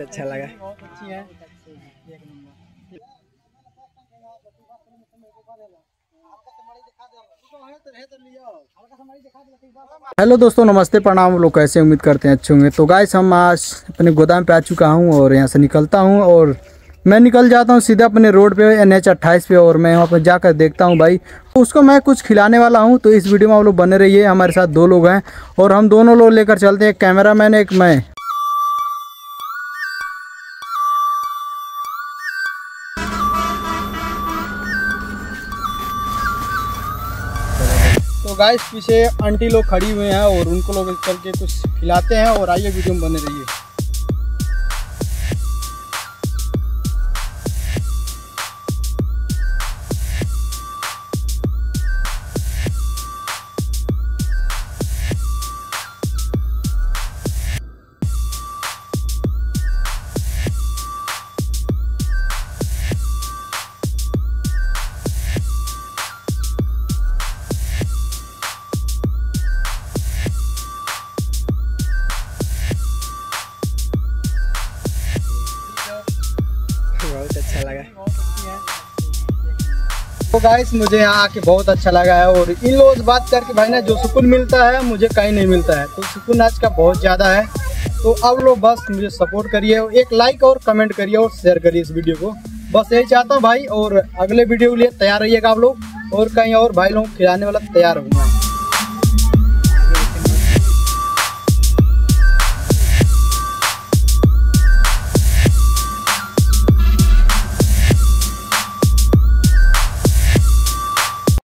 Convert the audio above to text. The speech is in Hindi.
अच्छा लगा। बहुत अच्छी है। हेलो दोस्तों, नमस्ते, प्रणाम। लोग कैसे, उम्मीद करते हैं अच्छे होंगे। तो गाइस, हम आज अपने गोदाम पे आ चुका हूं और यहां से निकलता हूं और मैं निकल जाता हूं सीधे अपने रोड पे NH 28 पे और मैं वहां पर जाकर देखता हूं भाई, तो उसको मैं कुछ खिलाने वाला हूं। तो इस वीडियो में आप लोग बने रहिए। हमारे साथ दो लोग हैं और हम दोनों लोग लेकर चलते हैं, एक कैमरा मैन, एक मैं। तो गाइस, पीछे आंटी लोग खड़ी हुए हैं और उनको लोग चल के कुछ खिलाते हैं और आइए वीडियो में बने रहिए। बहुत अच्छा लगा। तो गाइस, मुझे यहाँ आके बहुत अच्छा लगा है और इन लोगों से बात करके भाई ना, जो सुकून मिलता है मुझे कहीं नहीं मिलता है। तो सुकून आज का बहुत ज़्यादा है। तो आप लोग बस मुझे सपोर्ट करिए, एक लाइक और कमेंट करिए और शेयर करिए इस वीडियो को। बस यही चाहता हूँ भाई। और अगले वीडियो के लिए तैयार रहिएगा आप लोग, और कहीं और भाई लोग खिलाने वाला तैयार होंगे।